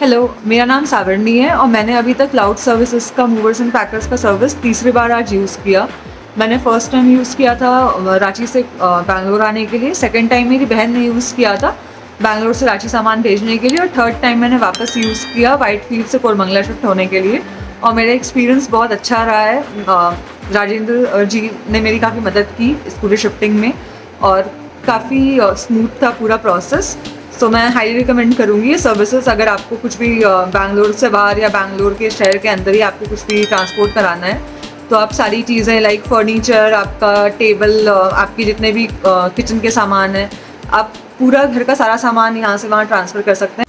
Hello, मेरा नाम सावरणी है और मैंने अभी तक क्लाउड सर्विसेज का मूवर्स एंड पैकर्स का सर्विस तीसरी बार आज यूज़ किया। मैंने फ़र्स्ट टाइम यूज़ किया था रांची से बैंगलोर आने के लिए, सेकंड टाइम मेरी बहन ने यूज़ किया था बैंगलोर से रांची सामान भेजने के लिए और थर्ड टाइम मैंने वापस यूज़ किया व्हाइटफ़ील्ड से कोरमंगला शिफ्ट होने के लिए और मेरा एक्सपीरियंस बहुत अच्छा रहा है। राजेंद्र जी ने मेरी काफ़ी मदद की इस पूरे शिफ्टिंग में और काफ़ी स्मूथ था पूरा प्रोसेस। सो मैं हाईली रिकमेंड करूँगी ये सर्विसेज। अगर आपको कुछ भी बैंगलोर से बाहर या बैंगलोर के शहर के अंदर ही आपको कुछ भी ट्रांसपोर्ट कराना है तो आप सारी चीज़ें लाइक फर्नीचर, आपका टेबल, आपकी जितने भी किचन के सामान हैं, आप पूरा घर का सारा सामान यहाँ से वहाँ ट्रांसफ़र कर सकते हैं।